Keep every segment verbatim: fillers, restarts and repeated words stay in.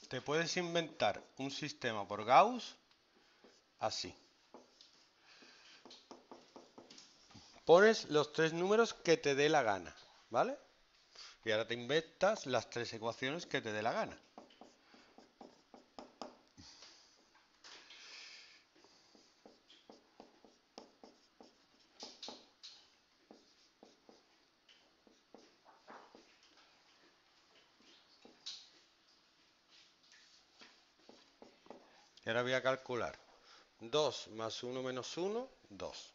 te puedes inventar un sistema por Gauss así. Pones los tres números que te dé la gana, ¿vale? Y ahora te inventas las tres ecuaciones que te dé la gana. Y ahora voy a calcular. dos más uno menos uno, dos.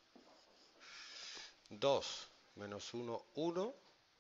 dos menos uno, uno.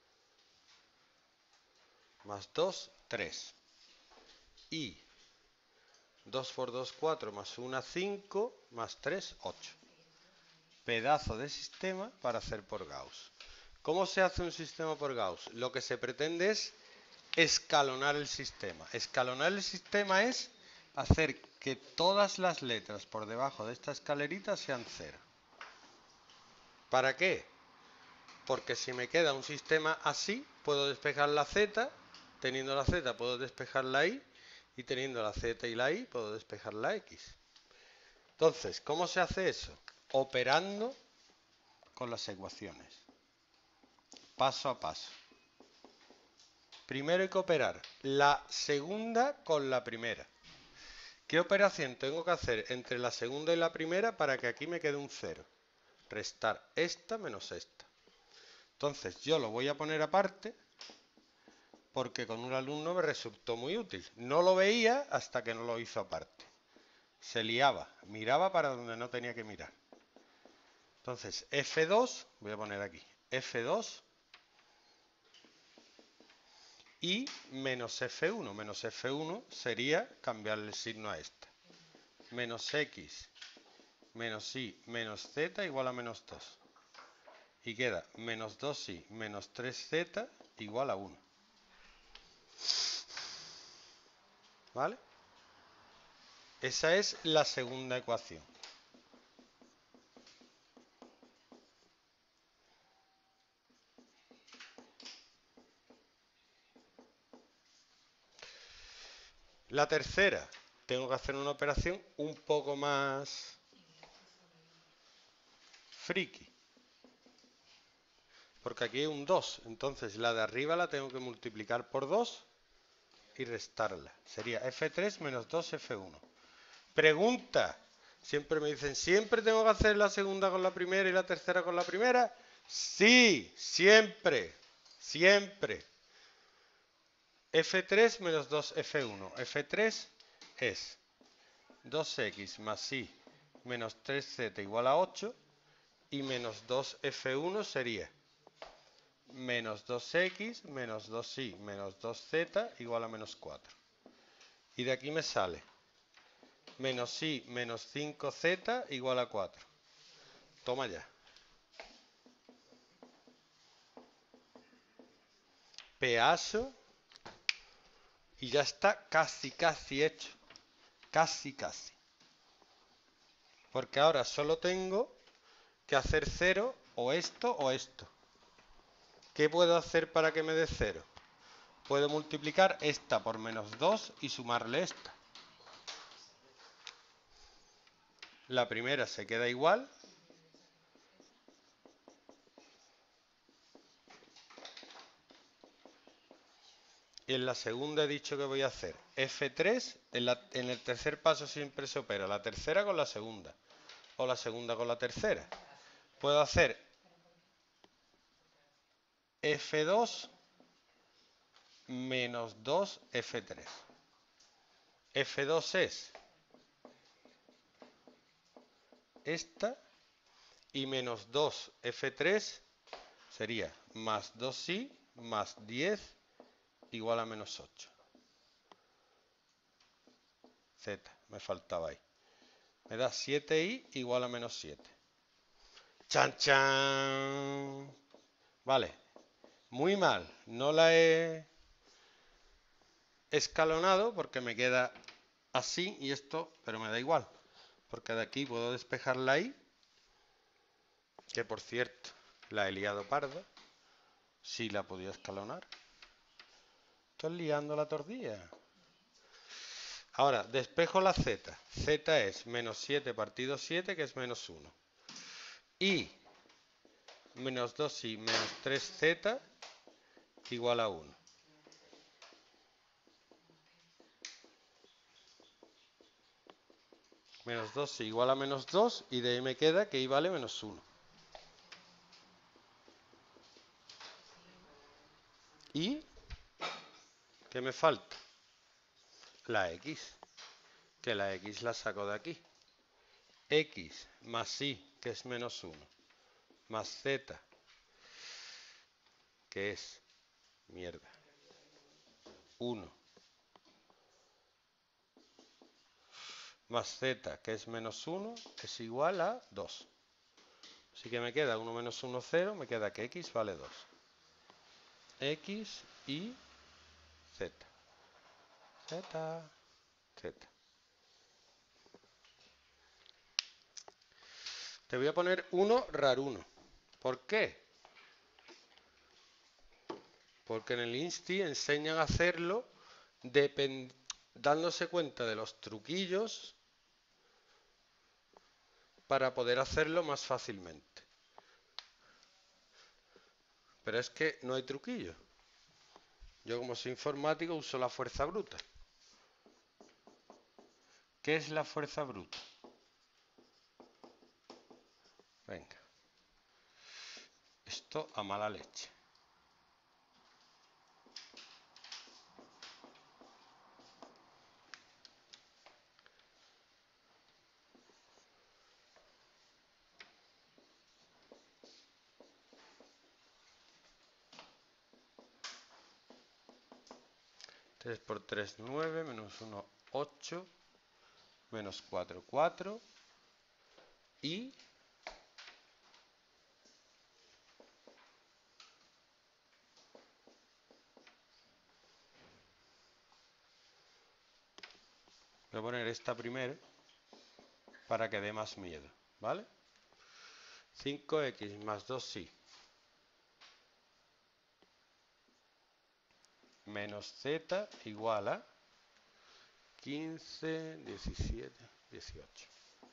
Más dos, tres. Y dos por dos, cuatro, más uno, cinco, más tres, ocho. Pedazo de sistema para hacer por Gauss. ¿Cómo se hace un sistema por Gauss? Lo que se pretende es escalonar el sistema. Escalonar el sistema es hacer que todas las letras por debajo de esta escalerita sean cero. ¿Para qué? Porque si me queda un sistema así, puedo despejar la z, teniendo la z puedo despejar la y, y teniendo la z y la y puedo despejar la x. Entonces, ¿cómo se hace eso? Operando con las ecuaciones, paso a paso. Primero hay que operar la segunda con la primera. ¿Qué operación tengo que hacer entre la segunda y la primera para que aquí me quede un cero? Restar esta menos esta. Entonces yo lo voy a poner aparte porque con un alumno me resultó muy útil. No lo veía hasta que no lo hizo aparte. Se liaba, miraba para donde no tenía que mirar. Entonces efe dos, voy a poner aquí, efe dos y menos efe uno. Menos efe uno sería cambiarle el signo a esta. Menos x menos y menos z igual a menos dos. Y queda menos dos y menos tres z igual a uno. ¿Vale? Esa es la segunda ecuación. La tercera, tengo que hacer una operación un poco más friki. Porque aquí hay un dos, entonces la de arriba la tengo que multiplicar por dos y restarla. Sería efe tres menos dos efe uno. Pregunta. Siempre me dicen, ¿siempre tengo que hacer la segunda con la primera y la tercera con la primera? Sí, siempre, siempre. efe tres menos dos efe uno. efe tres es dos equis más y menos tres zeta igual a ocho. Y menos dos efe uno sería menos dos equis menos dos y menos dos zeta igual a menos cuatro. Y de aquí me sale menos y menos cinco zeta igual a cuatro. Toma ya. Peazo. Y ya está casi, casi hecho. Casi, casi. Porque ahora solo tengo que hacer cero o esto o esto. ¿Qué puedo hacer para que me dé cero? Puedo multiplicar esta por menos dos y sumarle esta. La primera se queda igual. Y en la segunda he dicho que voy a hacer efe tres. En, la, en el tercer paso siempre se opera la tercera con la segunda. O la segunda con la tercera. Puedo hacer efe dos menos dos efe tres. efe dos es esta y menos dos efe tres sería más dos y más diez igual a menos ocho. Z, me faltaba ahí. Me da siete i igual a menos siete. ¡Chan, chan! Vale, muy mal. No la he escalonado porque me queda así y esto, pero me da igual. Porque de aquí puedo despejar la i, que por cierto la he liado parda. Sí la podía escalonar. Estoy liando la tortilla. Ahora, despejo la z. Z es menos siete partido siete, que es menos uno. Y menos dos y menos tres z igual a uno. Menos dos y igual a menos dos, y de ahí me queda que y vale menos uno. ¿Y qué me falta? La x, que la x la saco de aquí. X más y, que es menos uno, más z, que es, mierda, uno, más z, que es menos uno, es igual a dos. Así que me queda uno menos uno, cero, me queda que x vale dos. X y z. Z, z. Te voy a poner uno raruno. ¿Por qué? Porque en el Insti enseñan a hacerlo dándose cuenta de los truquillos para poder hacerlo más fácilmente. Pero es que no hay truquillo. Yo, como soy informático, uso la fuerza bruta. ¿Qué es la fuerza bruta? Venga. Esto a mala leche. tres por tres, nueve, menos uno, ocho, menos cuatro, cuatro, y voy a poner esta primero para que dé más miedo, ¿vale? cinco x más dos y menos z igual a quince, diecisiete, dieciocho.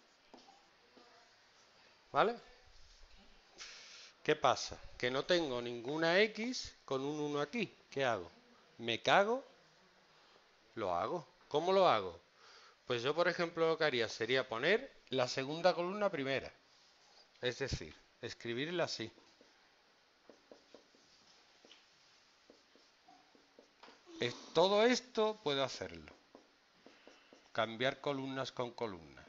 ¿Vale? ¿Qué pasa? Que no tengo ninguna x con un uno aquí. ¿Qué hago? ¿Me cago? Lo hago. ¿Cómo lo hago? Pues yo, por ejemplo, lo que haría sería poner la segunda columna primera. Es decir, escribirla así. Es, todo esto puedo hacerlo. Cambiar columnas con columnas.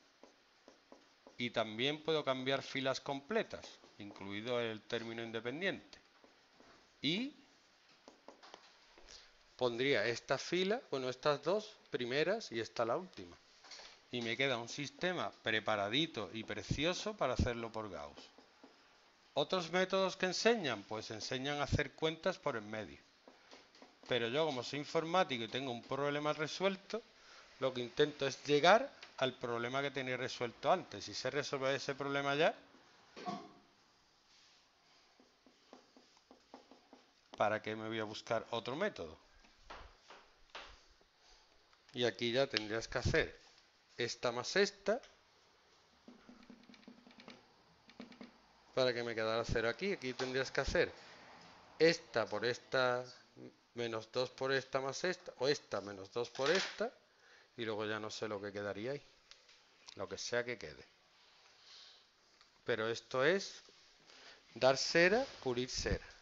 Y también puedo cambiar filas completas, incluido el término independiente. Y pondría esta fila, bueno, estas dos primeras y esta la última. Y me queda un sistema preparadito y precioso para hacerlo por Gauss. ¿Otros métodos que enseñan? Pues enseñan a hacer cuentas por en medio. Pero yo, como soy informático y tengo un problema resuelto, lo que intento es llegar al problema que tenía resuelto antes. Si se resuelve ese problema ya, ¿para qué me voy a buscar otro método? Y aquí ya tendrías que hacer esta más esta para que me quedara cero aquí. Aquí tendrías que hacer esta por esta menos dos por esta más esta, o esta menos dos por esta, y luego ya no sé lo que quedaría ahí. Lo que sea que quede. Pero esto es dar cera, pulir cera.